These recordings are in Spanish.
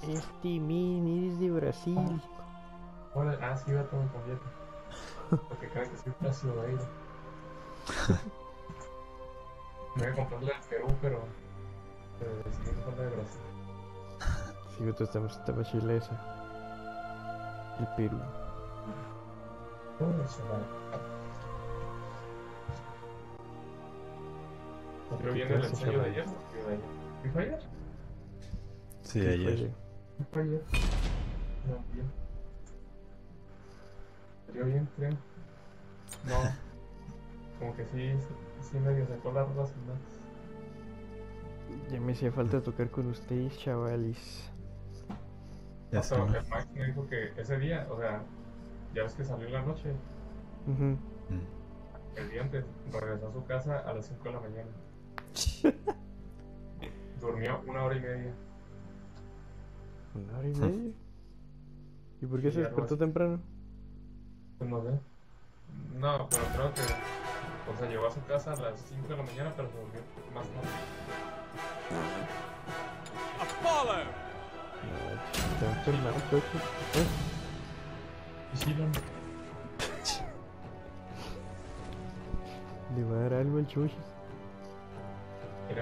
Este mini es de Brasil. Hola, sí, va a tomar completo. Porque creo que soy plácido de ahí. Me voy a comprarle al Perú, pero decidí comprarle de Brasil. Sí, estaba chilesa. El Perú. Eso vale. Yo vi en el ensayo de ayer, ¿qué fue ayer? Sí, ayer. ¿Qué fue ayer? No, bien. Salió bien, creo. No, como que sí medio sacó las razas más. Ya me hacía falta tocar con ustedes, chavales. Ya No, sé, pero ¿no? el Mike me dijo que ese día, o sea, ya ves que salió en la noche, Ujú. el día antes, regresó a su casa a las 5 de la mañana. Durmió 1 hora y media. 1 hora y media. ¿Y por qué Sí, se algo despertó así. temprano? Pues no sé. No, pero creo que, o sea, llegó a su casa a las 5 de la mañana, pero se durmió más tarde. Apollo! No, está enfermado, chocho. Y sí, no. Le va a dar algo al chocho. Mira.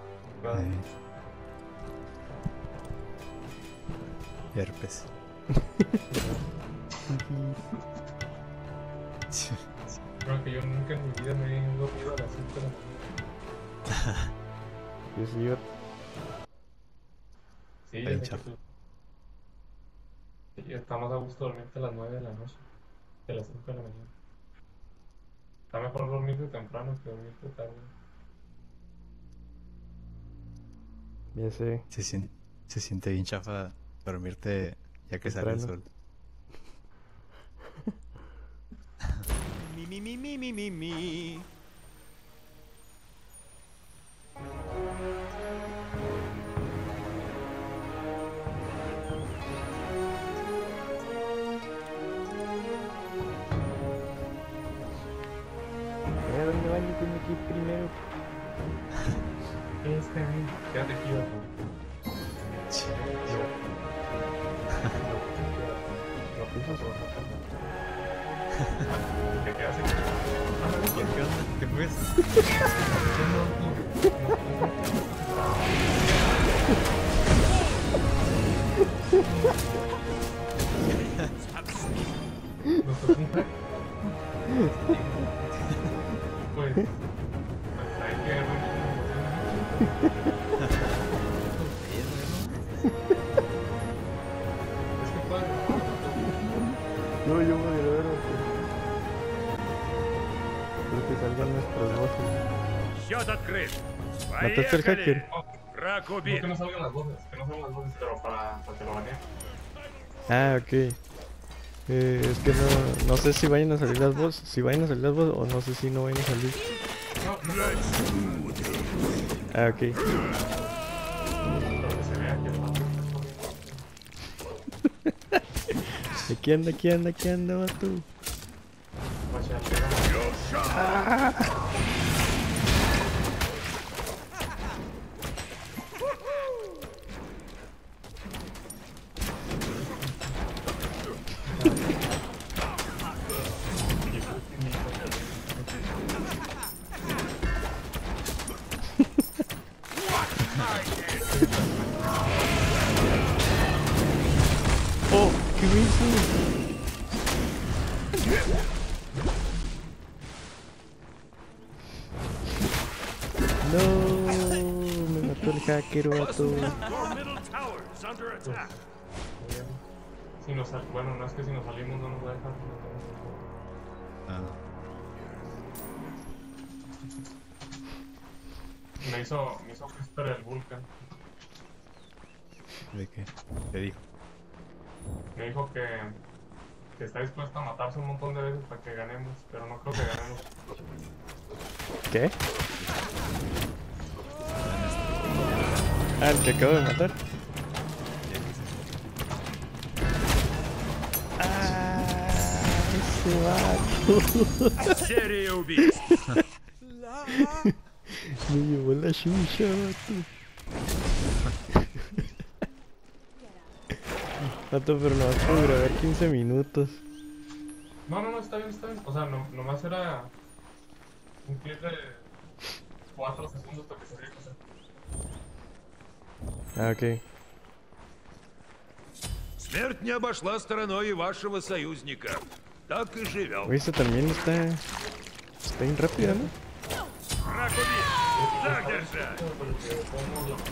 Herpes. Creo que yo nunca en mi vida me he dormido a las 5 de la mañana. Yo sí, yo Sí, Está ya bien sé que chafa. tú. Sí, está más a gusto dormirte a las 9 de la noche que a las 5 de la mañana. Está mejor dormirte temprano que dormirte tarde. ya sé, Se siente bien chafa dormirte ya que sale el temprano. sol. Me. ¿A dónde van? Yo tengo que ir primero. Quédate aquí, bajo. No piensas o te quedas aquí. ¿Qué onda? ¿Te fuiste? No te fijas. Pues hay que es que padre. No, yo voy a ver. Creo que salgan nuestras voces. Счет открыт. ¿Mataste al hacker? Враг No убит. que no salgan las voces, pero para que lo baneen. Ah, ok. Es que no sé si vayan a salir las voces. Si vayan a salir las voces o no sé si no vayan a salir. Ah, ok. Pero que se vea que el vato está corriendo. Aquí anda, vato. Vaya, Oh, ¿qué me hizo? No, me mató el hacker, vato. Your middle tower is under attack. si nos bueno, no es que si nos salimos no nos va a dejar. Ah, Me hizo Whisper el Vulcan. ¿de qué? Te dijo. Me dijo que está dispuesto a matarse un montón de veces para que ganemos, pero no creo que ganemos. ¿Qué? Ah, el que acabo de matar. Ah, ese vato. Серия убийств. Me llevó la chucha, vato. Vato, pero nomás puedo grabar 15 minutos. No, está bien, está bien. O sea, nomás era un clip de 4 segundos para que se vea cosa. Ah, ok. Смерть не обошла стороной и вашего союзника. Так и живем. Oye, esta también está bien rápida, ¿no? Враг убит. Так держать. Porque pongo la-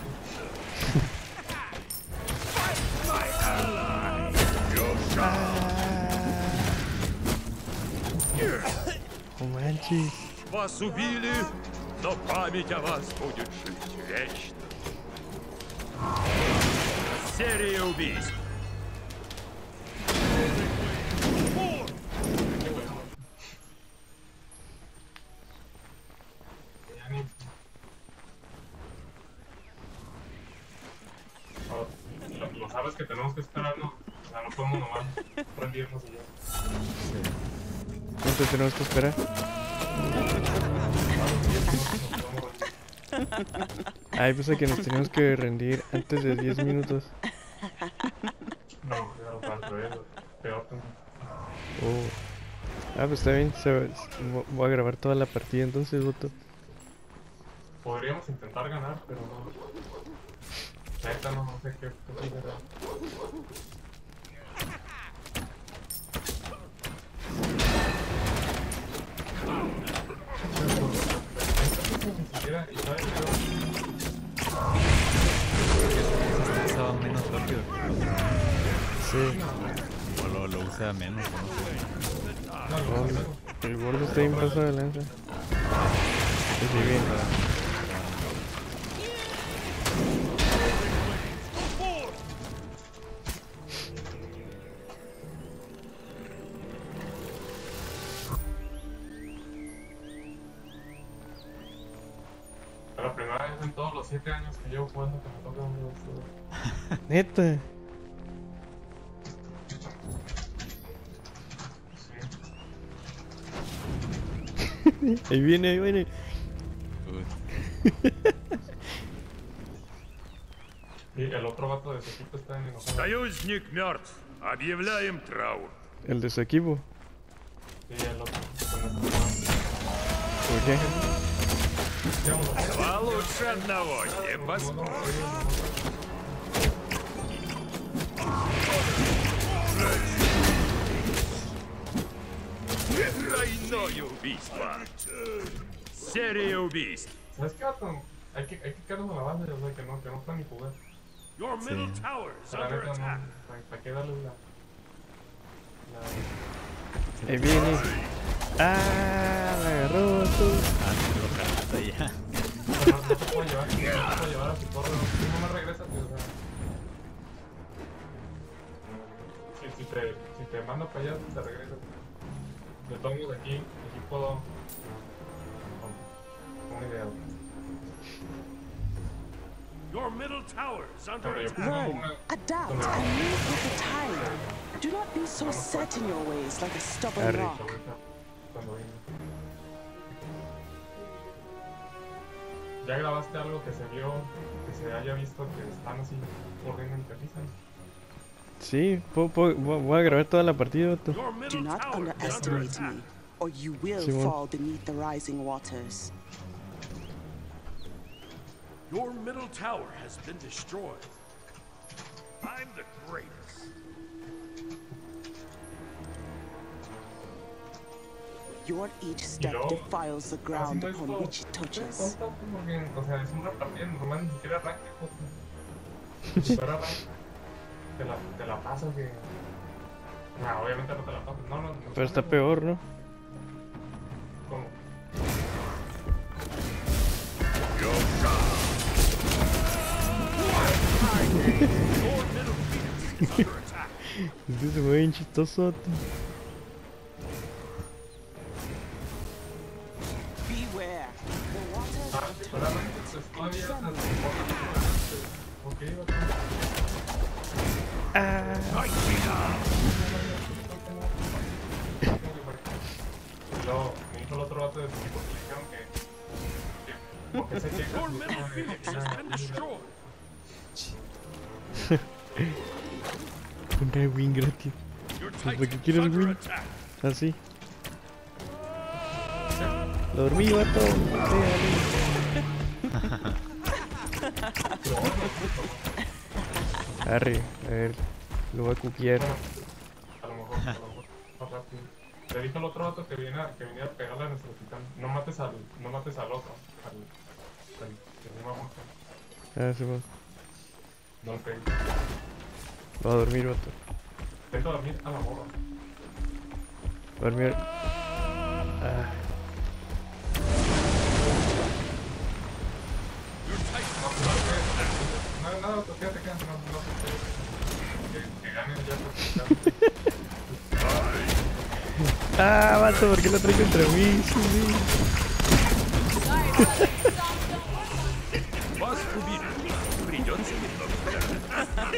No manches. Вас убили, но память о вас будет жить вечно. Серия убийств. ya ni- Ahora, lo sabes que tenemos que esperar, ¿no? O sea, no podemos nomás rendirnos y ya. ¿Cuánto tenemos que esperar? Ay, pues que nos tenemos que rendir antes de 10 minutos. No, ya al revés, peor que... Oh. Ah, pues está bien. Voy a grabar toda la partida entonces, voto. Podríamos intentar ganar, pero no. La neta no sé qué será. Ni siquiera, y sabes, Estaba menos rápido. Sí. O lo usa menos. No sé. El gordo está bien pasado de lanza. Pues sí, bien. es la primera vez en todos los 7 años que llevo jugando que me toca un videojuego. Neta. Sí. Ahí viene, ahí viene. Uy, Y el otro vato de su equipo está en enojado. Союзник мертв. Объявляем траур. El de su equipo. Sí, el otro. ¿Por qué? Два лучше одного не поспоришь. Тройное убийство. Серия убийств. ¿Sabes qué, vato? Hay que quedarnos a la base, o sea, que no pueden ni jugar. Your middle Sí. tower is O sea, la under neta, attack. no. ¿Para qué darle la... Ahí viene. Ah, me agarró tú. te lo cagaste ya. No te puedo llevar, no te puedo llevar a tu torre. Si no me regresas, pues, o sea... Si te mando para allá, te regresas. De todos modos, aquí puedo... Una idea. Your middle tower is under Pero yo attack. pongo Run, una... adapt, and move with the tide. Do not be so set in your ways like a stubborn Arre. rock. Cuando venga. ¿Ya grabaste algo que se vio, que se haya visto que están así corriendo en camisa? Sí, voy a grabar toda la partida, vato. Your Do middle not tower is under underestimate attack. me, or you will Simón. fall beneath the rising waters. Your middle tower has been destroyed. I'm the greatest. Your each step luego, defiles the ground Haciendo upon esto, which it touches. tonto, porque, o sea, es una partida normal, ni siquiera arranque, pues. Si fuera arranque, te la pasas que... No, obviamente no te la pasas, no. Pero está peor, ¿no? ¿Cómo? Your middle phoenix is under attack. Es que se ve bien chistoso, vato. Beware, the waters Ah, are sí, pero arranque, pues todavía se soporta. Ok, va. Ah, Fight me now. Y luego me dijo el otro vato de su equipo que le dijeron que porque se queja Your middle phoenix has been destroyed. Una win gratis. Your ¿Para qué Titan is quieres under win? attack. Así. Lo dormí, vato. Sí, dale. Arre, a ver. Lo voy a cuquear. A lo mejor, más rápido. Le dije al otro vato que venía a pegarle a nuestro titán. No mates al otro. Al que se llama Monster. Ah, sí, va. No le pegues. Voy a dormir, vato. Intenta dormir a la morra. Dormir. Ah. Your Titan Nada, quédate. No. Que ganen ya. Ah, vato, ¿por qué lo traes contra mí? Sí. вас убили. Придется немного.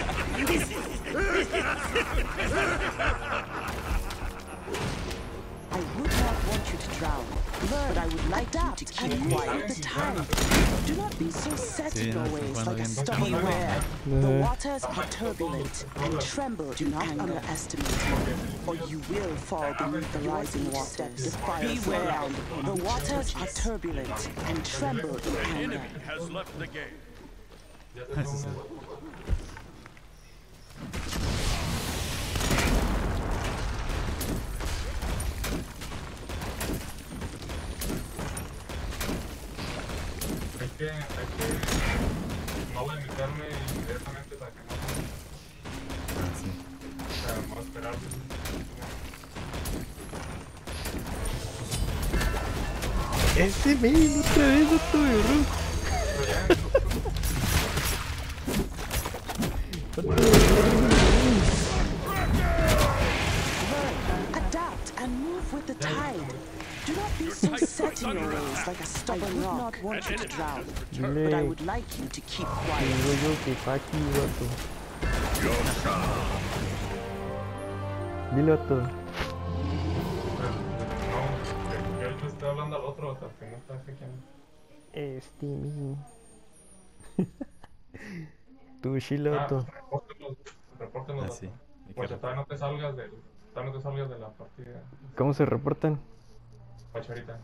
I would not want you to drown. Learn, I would like you to keep quiet. The tide. Do not be so set Sí, in your no, ways bueno, like a bien. stubborn ware. The Uh-huh. waters are turbulent and tremble. Do not underestimate me, or you will fall beneath the rising waters. Beware. The waters are turbulent and tremble in anger. Enemy has left the game. Ya se fue una. Hay que no voy a meterme inmediatamente para que no Ah, sí. o sea, vamos a esperar. Ese mismo otra vez, vato, de bro. Adapt and move with the tide. Do not be so set in your ways like a stubborn rock. I would not want you to drown, but I would like you to keep quiet. Digo yo que está aquí, vato. Dile, vato. No, que yo le estoy hablando al otro hasta que no está chequeando. Este mismo. Tu chile, vato. Repórtenos. Ah, sí. Hay que Pues todavía no te salgas de la partida, ¿Cómo se reportan? Pacharita.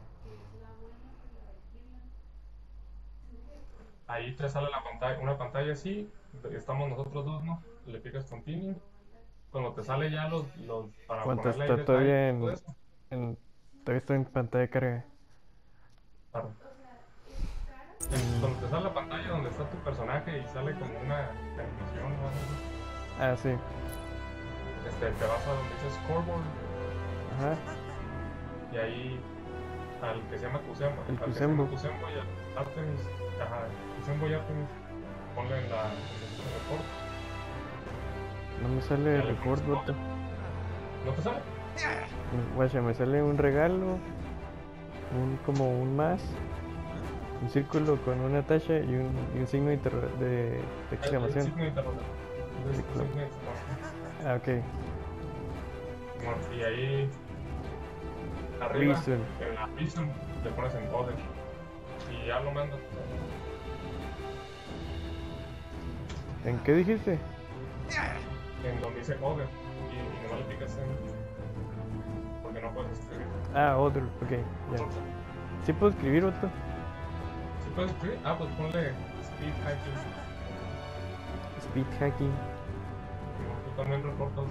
Ahí te sale la pantalla, una pantalla así, estamos nosotros dos, ¿no? Le picas continue. Cuando te sale ya los para ¿Cuánto ponerle está ahí todavía detalle y todo eso. todavía está en pantalla de carga? Claro. Cuando te sale la pantalla donde está tu personaje y sale como una animación o algo así, Ah, sí. te vas a donde dice scoreboard Ajá. y ahí al que se llama Kusembo, El al que se Kusembo. llama Kusembo y al Artemis, Kusembo y Artemis, ponle en la report. No me sale Ya le report, pones vato. ¿No te sale? Guacha, me sale un regalo, como un más, un círculo con una tacha y un signo de El exclamación. signo de interrogación. El signo de exclamación. Ah, ok. Bueno, y ahí arriba, Reason. en la reason, le pones en order y ya lo mandas. ¿En qué dijiste? En donde dice order y no le picas en porque no puedes escribir. Ah, other, ok, ya. ¿Sí puedo escribir, vato? ¿Sí puedes escribir? Ah, pues ponle speed hacking. Speed hacking. Tú también reportas.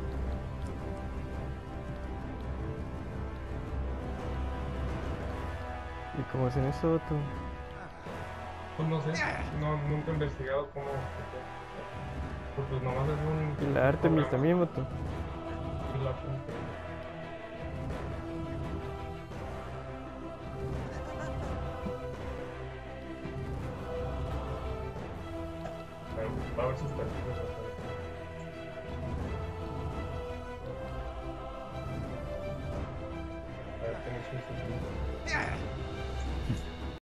¿Y cómo hacen eso, vato? Pues no sé, nunca he investigado cómo. Pues nomás es un. Y la Artemis programa. también, vato. Y la Artemis. Pero va a haber sus perfiles.